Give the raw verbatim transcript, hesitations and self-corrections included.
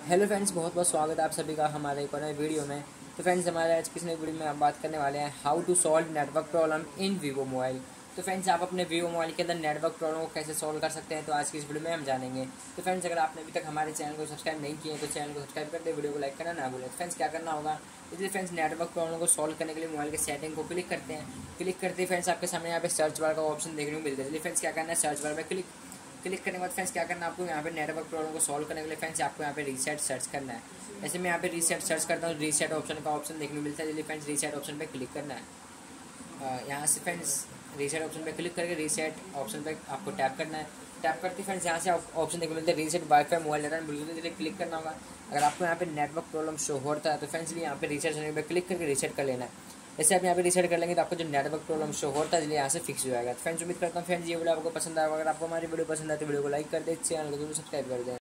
Hello friends, बहुत बहुत स्वागत है आप सभी का हमारे एक और नए वीडियो में। तो फ्रेंड्स, हमारे आज किस नई वीडियो में हम बात करने वाले हैं how to solve network problem in Vivo mobile. तो फ्रेंड्स, आप अपने वीवो मोबाइल के अंदर नेटवर्क प्रॉब्लम को कैसे सॉल्व कर सकते हैं, तो आज की इस वीडियो में हम जानेंगे। तो फ्रेंड्स, अगर आपने अभी तक हमारे चैनल को सब्सक्राइब नहीं किए तो चैनल को सब्सक्राइब कर दे, वीडियो को लाइक करना ना भूलें। फ्रेंड्स, क्या करना होगा, इसलिए फ्रेंड्स नेटवर्क प्रॉब्लम को सॉल्व करने के लिए मोबाइल के सेटिंग को क्लिक करते हैं। क्लिक करते ही फ्रेंड्स आपके सामने यहाँ पे सर्च बार का ऑप्शन देखने को मिलता है। इसलिए फ्रेंड्स क्या करना है, सर्च बार में क्लिक क्लिक करने के बाद फ्रेंड्स क्या करना है, आपको यहाँ पे नेटवर्क प्रॉब्लम को सॉल्व करने के लिए फ्रेंड्स आपको यहाँ पे रीसेट सर्च करना है। जैसे मैं यहाँ पे रीसेट सर्च करता हूँ, रीसेट ऑप्शन का ऑप्शन देखने को मिलता है। इसलिए फ्रेंड्स रीसेट ऑप्शन पे क्लिक करना है। यहाँ से फ्रेंड्स रीसेट ऑप्शन पे क्लिक करके रीसेट ऑप्शन पे आपको टैप करना है। टैप करते फ्रेंड्स यहाँ से ऑप्शन देखने को मिलता है reset wifi mobile data and bluetooth. इसलिए क्लिक करना होगा। अगर आपको यहाँ पे नेटवर्क प्रॉब्लम शो होता है तो फ्रेंड्स यहाँ पे रीसेट पे क्लिक करके रीसेट कर लेना है। जैसे आप यहाँ पे रीसेट कर लेंगे तो आपको जो नेटवर्क प्रॉब्लम शो होता है इसलिए यहाँ से फिक्स हो जाएगा। तो फ्रेंड्स, उम्मीद करता हूँ फ्रेंड्स ये वीडियो आपको पसंद आएगा। अगर आपको हमारी वीडियो पसंद आए तो वीडियो को लाइक कर दे, चैनल को जरूर सब्सक्राइब कर दें।